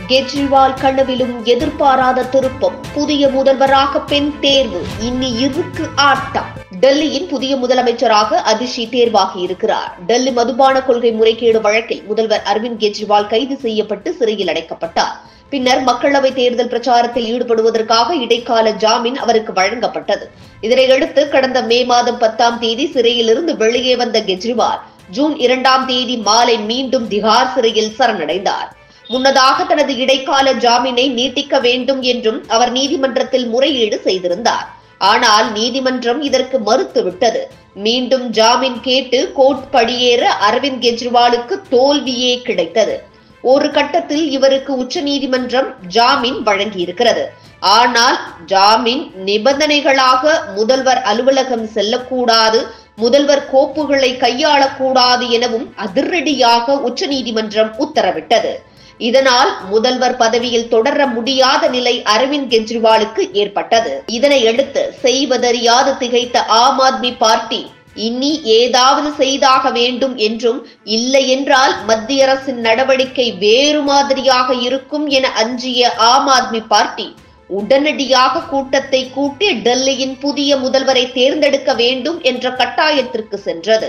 கெஜ்ரிவால் கனவிலும் எதிர்பாராத திருப்பம். புதிய முதல்வராக பெண் தேர்வு. இனி இருக்கு ஆட்டம். டெல்லியின் புதிய முதலமைச்சராக அதிஷி தேர்வாகி இருக்கிறார். டெல்லி மதுபான கொள்கை முறைகேடு வழக்கில் முதல்வர் அரவிந்த் கெஜ்ரிவால் கைது செய்யப்பட்டு சிறையில் அடைக்கப்பட்டார். பின்னர் மக்களவை தேர்தல் பிரச்சாரத்தில் ஈடுபடுவதற்காக இடைக்கால ஜாமீன் அவருக்கு வழங்கப்பட்டது. இதனையடுத்து கடந்த மே மாதம் 10ஆம் தேதி சிறையிலிருந்து வெளியே வந்த கெஜ்ரிவால் ஜூன் 2ஆம் தேதி மாலை மீண்டும் திகார் சிறையில் சரணடைந்தார். முன்னதாக தனது இடைக்கால ஜாமீனை நீட்டிக்க வேண்டும் என்றும் அவர் நீதிமன்றத்தில் முறையீடு செய்திருந்தார். ஆனால் நீதிமன்றம் இதற்கு மறுத்துவிட்டது. மீண்டும் ஜாமீன் கேட்டு கோர்ட் படியேற அரவிந்த் கெஜ்ரிவாலுக்கு தோல்வியே கிடைத்தது. ஒரு கட்டத்தில் இவருக்கு உச்சநீதிமன்றம் ஜாமீன் வழங்கியிருக்கிறது. ஆனால் ஜாமீன் நிபந்தனைகளாக முதல்வர் அலுவலகம் செல்லக்கூடாது, முதல்வர் கோப்புகளை கையாளக்கூடாது எனவும் அதிரடியாக உச்சநீதிமன்றம் உத்தரவிட்டது. இதனால் முதல்வர் பதவியில் தொடர முடியாத நிலை அரவிந்த் கெஜ்ரிவாலுக்கு ஏற்பட்டது. இதனையடுத்து செய்வதறியாது திகைத்த ஆம் ஆத்மி பார்ட்டி இனி ஏதாவது செய்தாக வேண்டும் என்றும், இல்லை என்றால் மத்திய அரசின் நடவடிக்கை வேறு மாதிரியாக இருக்கும் என அஞ்சிய ஆம் ஆத்மி பார்ட்டி உடனடியாக கூட்டத்தை கூட்டி டெல்லியின் புதிய முதல்வரை தேர்ந்தெடுக்க வேண்டும் என்ற கட்டாயத்திற்கு சென்றது.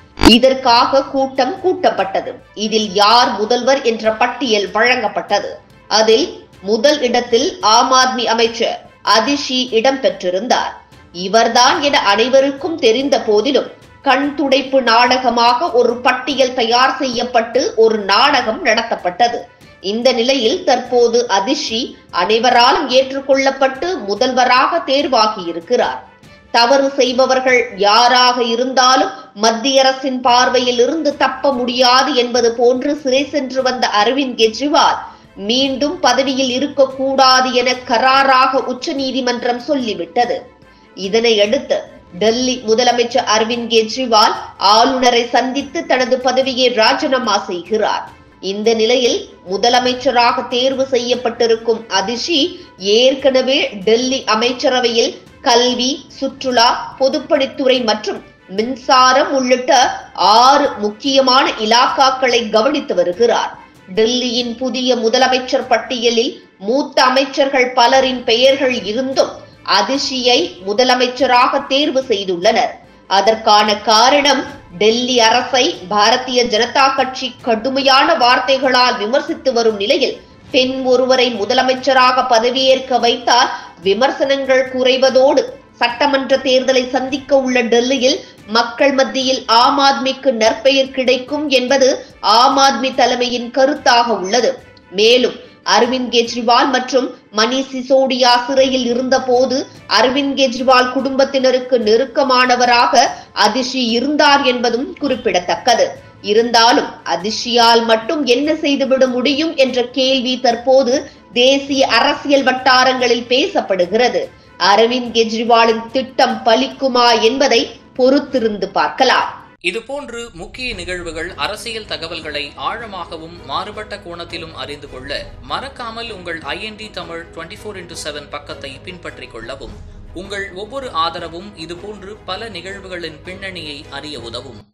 இதற்காக கூட்டம் கூட்டப்பட்டது. இதில் யார் முதல்வர் என்ற பட்டியல் வழங்கப்பட்டது. அதில் முதல் இடத்தில் ஆம் ஆத்மி அமைச்சர் அதிஷி இடம்பெற்றிருந்தார். இவர்தான் என அனைவருக்கும் தெரிந்த போதிலும் கண் துடைப்பு நாடகமாக ஒரு பட்டியல் தயார் செய்யப்பட்டு ஒரு நாடகம் நடத்தப்பட்டது. இந்த நிலையில் தற்போது அதிஷி அனைவராலும் ஏற்றுக்கொள்ளப்பட்டு முதல்வராக தேர்வாகி இருக்கிறார். தவறு செய்பவர்கள் யாராக இருந்தாலும் மத்திய அரசின் பார்வையில் இருந்து தப்ப முடியாது என்பது போன்று சிறை சென்று வந்த அரவிந்த் கெஜ்ரிவால் மீண்டும் பதவியில் இருக்கக்கூடாது என கராராக உச்சநீதிமன்றம் சொல்லிவிட்டது. இதனையடுத்து டெல்லி முதலமைச்சர் அரவிந்த் கெஜ்ரிவால் ஆளுநரை சந்தித்து தனது பதவியை ராஜினாமா செய்கிறார். இந்த நிலையில் முதலமைச்சராக தேர்வு செய்யப்பட்டிருக்கும் அதிஷி ஏற்கனவே டெல்லி அமைச்சரவையில் கல்வி, சுற்றுலா, பொதுப்பணித்துறை மற்றும் மின்சாரம் உள்ளிட்ட 6 முக்கியமான இலாக்காக்களை கவனித்து வருகிறார். டெல்லியின் புதிய முதலமைச்சர் பட்டியலில் மூத்த அமைச்சர்கள் பலரின் பெயர்கள் இருந்தும் அதிஷியை முதலமைச்சராக தேர்வு செய்துள்ளனர். அதற்கான காரணம் டெல்லி அரசை பாரதிய ஜனதா கட்சி கடுமையான வார்த்தைகளால் விமர்சித்து வரும் நிலையில் பெண் ஒருவரை முதலமைச்சராக பதவியேற்க வைத்தால் விமர்சனங்கள் குறைவதோடு சட்டமன்ற தேர்தலை சந்திக்க உள்ள டெல்லியில் மக்கள் மத்தியில் ஆம் ஆத்மிக்கு நற்பெயர் கிடைக்கும் என்பது ஆம் ஆத்மி தலைமையின் கருத்தாக உள்ளது. மேலும் அரவிந்த் கெஜ்ரிவால் மற்றும் மணீஷ் சிசோடியா சிறையில் இருந்த போது அரவிந்த் கெஜ்ரிவால் குடும்பத்தினருக்கு நெருக்கமானவராக அதிஷி இருந்தார் என்பதும் குறிப்பிடத்தக்கது. இருந்தாலும் அதிஷியால் மட்டும் என்ன செய்துவிட முடியும் என்ற கேள்வி தற்போது தேசிய அரசியல் வட்டாரங்களில் பேசப்படுகிறது. அரவிந்த் கெஜ்ரிவாலின் திட்டம் பலிக்குமா என்பதை பொறுத்திருந்து பார்க்கலாம். இதுபோன்று முக்கிய நிகழ்வுகள், அரசியல் தகவல்களை ஆழமாகவும் மாறுபட்ட கோணத்திலும் அறிந்து கொள்ள மறக்காமல் உங்கள் IND தமிழ் 24x7 பக்கத்தை பின்பற்றிக் கொள்ளவும். உங்கள் ஒவ்வொரு ஆதரவும் இதுபோன்று பல நிகழ்வுகளின் பின்னணியை அறிய உதவும்.